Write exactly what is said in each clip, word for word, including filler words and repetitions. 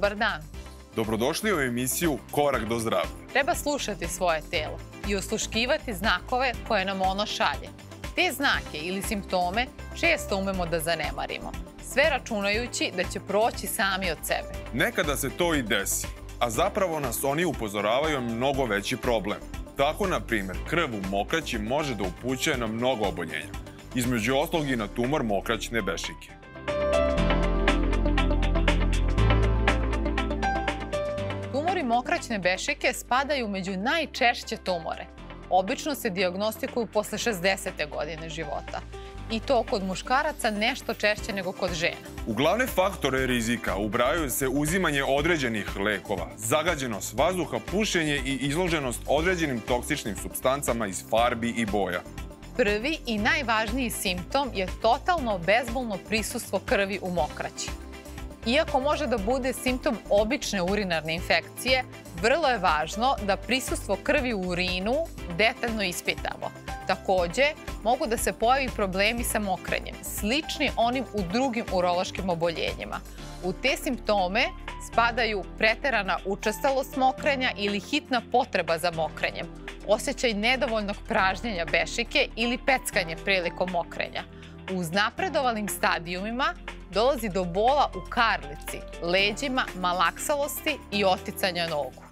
Dobar dan. Dobrodošli u emisiju Korak do zdravlja. Treba slušati svoje telo i osluškivati znakove koje nam ono šalje. Te znake ili simptome često umemo da zanemarimo, sve računajući da će proći sami od sebe. Nekada se to i desi, a zapravo nas oni upozoravaju na mnogo veći problem. Tako, na primjer, krv u mokraći može da upućuje na mnogo oboljenja, između ostalog i na tumor mokraćne bešike. Tumori mokraćne bešike spadaju među najčešće tumore. Obično se dijagnostikuju posle šezdesete godine života. I to kod muškaraca nešto češće nego kod žena. U glavne faktore rizika ubrajaju se uzimanje određenih lekova, zagađenost vazduha, pušenje i izloženost određenim toksičnim supstancama iz farbi i boja. Prvi i najvažniji simptom je totalno bezbolno prisustvo krvi u mokraći. Iako može da bude simptom obične urinarne infekcije, vrlo je važno da prisustvo krvi u urinu detaljno ispitamo. Takođe, mogu da se pojavi problemi sa mokrenjem, slični onim u drugim urološkim oboljenjima. U te simptome spadaju preterana učestalost mokrenja ili hitna potreba za mokrenjem, osjećaj nedovoljnog pražnjenja bešike ili peckanje prilikom mokrenja. U uznapredovalim stadijumima dolazi do bola u karlici, leđima, malaksalosti i oticanja nogu.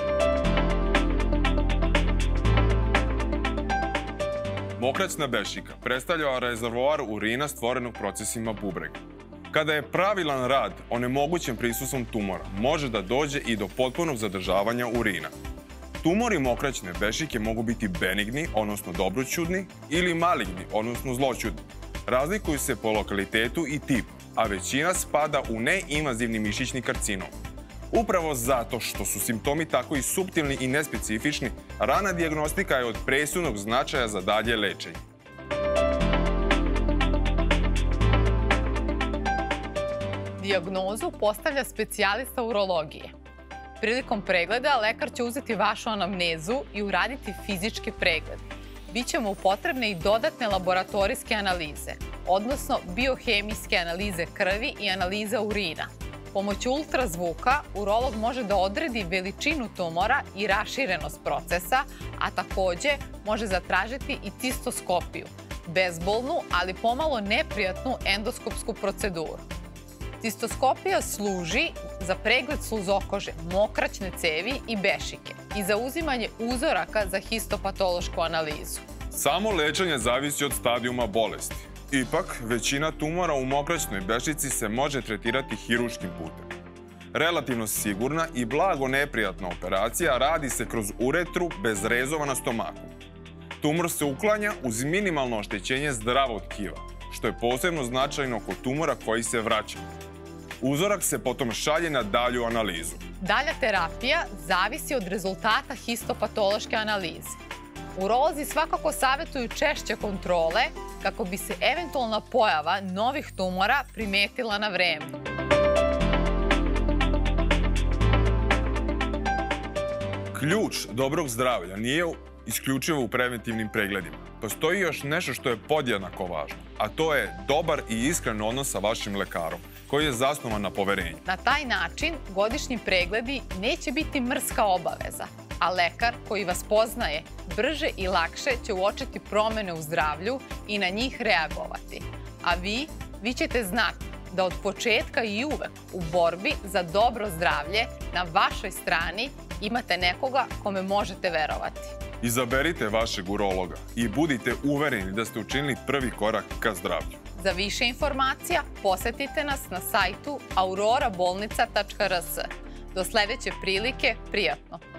Mokraćna bešika predstavlja rezervoar urina stvorenog procesima bubrega. Kada je pravilan rad onemogućen prisustvom tumora, može da dođe i do potpunog zadržavanja urina. Tumori mokraćne bešike mogu biti benigni, odnosno dobroćudni, ili maligni, odnosno zloćudni. Razlikuju se po lokalitetu i tipu, a većina spada u neinvazivni mišićni karcinom. Upravo zato što su simptomi tako i suptilni i nespecifični, rana dijagnostika je od presudnog značaja za dalje lečenje. Dijagnozu postavlja specijalista urologije. Prilikom pregleda lekar će uzeti vašu anamnezu i uraditi fizički pregled. Biće mu potrebne i dodatne laboratorijske analize, odnosno biohemijske analize krvi i analiza urina. Pomoću ultrazvuka urolog može da odredi veličinu tumora i raširenost procesa, a takođe može zatražiti i cistoskopiju, bezbolnu, ali pomalo neprijatnu endoskopsku proceduru. Cistoskopija služi za pregled sluzokože, mokraćne cevi i bešike i za uzimanje uzoraka za histopatološku analizu. Samo lečenje zavisi od stadijuma bolesti. Ipak, većina tumora u mokraćnoj bešici se može tretirati hirurškim putem. Relativno sigurna i blago neprijatna operacija radi se kroz uretru bez rezova na stomaku. Tumor se uklanja uz minimalno oštećenje zdravog tkiva, što je posebno značajno kod tumora koji se vraća. Uzorak se potom šalje na dalju analizu. Dalja terapija zavisi od rezultata histopatološke analize. Urolozi svakako savjetuju češće kontrole kako bi se eventualna pojava novih tumora primetila na vreme. Ključ dobrog zdravlja nije isključivo u preventivnim pregledima. Postoji još nešto što je podjednako važno, a to je dobar i iskren odnos sa vašim lekarom, koji je zasnovan na poverenju. Na taj način godišnji pregledi neće biti mrska obaveza, a lekar koji vas poznaje brže i lakše će uočiti promene u zdravlju i na njih reagovati. A vi, vi ćete znati da od početka i uvek u borbi za dobro zdravlje na vašoj strani imate nekoga kome možete verovati. Izaberite vašeg urologa i budite uvereni da ste učinili prvi korak ka zdravlju. Za više informacija posetite nas na sajtu aurora bolnica tačka r s. Do sledeće prilike, prijatno!